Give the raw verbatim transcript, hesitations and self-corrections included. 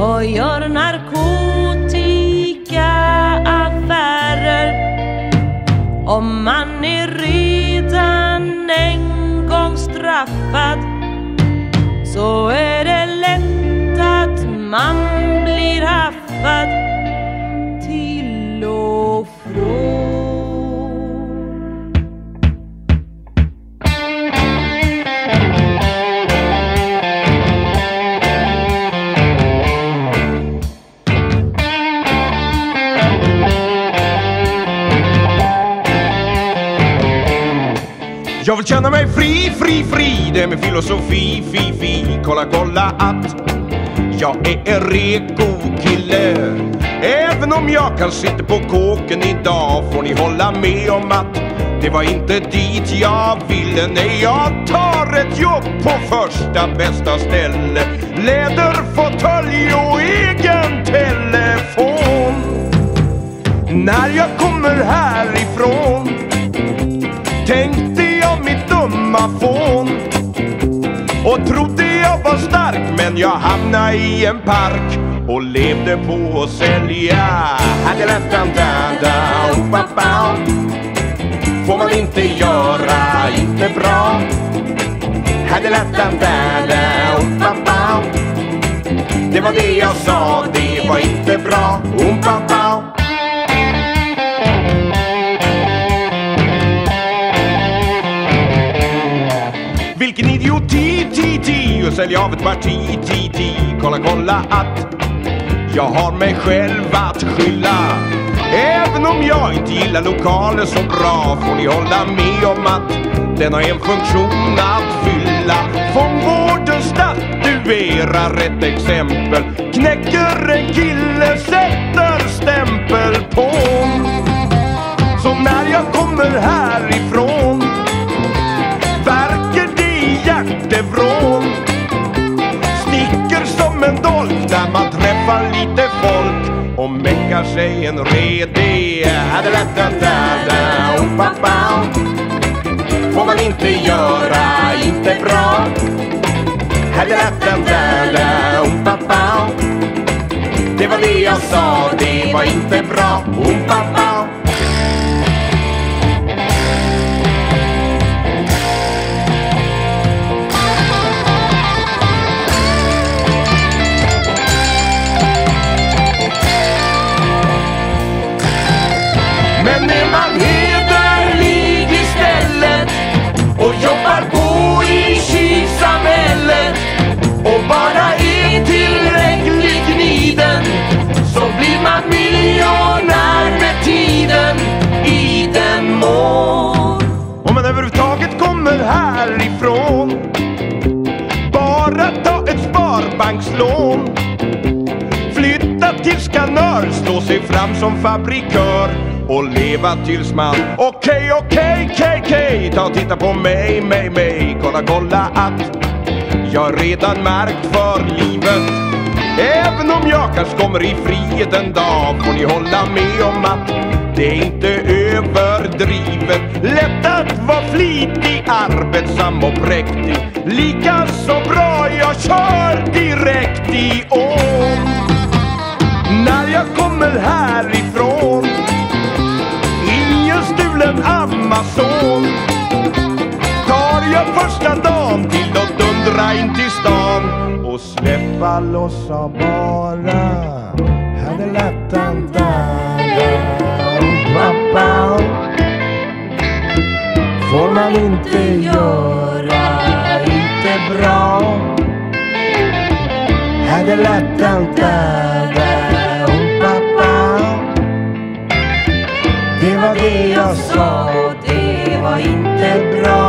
och gör narkotikaaffärer. Om man är redan en gång straffad så är det lätt att man blir haffad till och från. Jag vill känna mig fri, fri, fri. Det är min filosofi, fi, fi. Kolla, kolla att jag är en reko kille. Även om jag kan sitta på kåken idag, får ni hålla med om att det var inte dit jag ville. Nej, jag tar ett jobb på första bästa ställe. Läderfåtölj och egen telefon. När jag kommer härifrån tänkte jag mitt dumma fån och trodde jag var stark, men jag hamnade i en park och levde på att sälja. Får man inte göra, inte bra. Det var det jag sa, det var inte bra. Vilken idioti, ti, ti, och sälja av ett parti, ti, ti. Kolla, kolla att jag har mig själv att skylla. Även om jag inte gillar lokaler så bra, får ni hålla med om att den har en funktion att fylla. Fångvården statuerar rätt exempel. Knäcker en kille, sätter stämpel på. Så när jag kommer härifrån verkar det i hjärtevrån. Sticker som en dolk där man träffar lite folk och mäckar sig en redig. Får man inte göra, inte bra. Det var det jag sa, det var inte bra. Men är man hederlig istället och jobbar på i kylsamhället och bara är tillräckligt gniden, så blir man miljonär med tiden, i den mån. Om man överhuvudtaget kommer härifrån, bara ta ett sparbankslån, flytta till Skanör, slå sig fram som fabrikör och leva tills man okej, okej, okej, okej. Ta och titta på mig, mig, mig. Kolla, kolla att jag redan märkt för livet. Även om jag kanske kommer i frihet en dag, får ni hålla med om att det är inte överdrivet. Lätt att vara flitig, arbetsam och präktig. Lika så bra jag kör direkt i ån. När jag kommer härifrån, ingen stulen Amazon, tar jag första dagen till att dundra in till stan och släppa lossa bara. Hade lättan där, pappa. Får man inte göra, inte bra. Hade lättan där, pappa. Det var det jag sa, det var inte bra.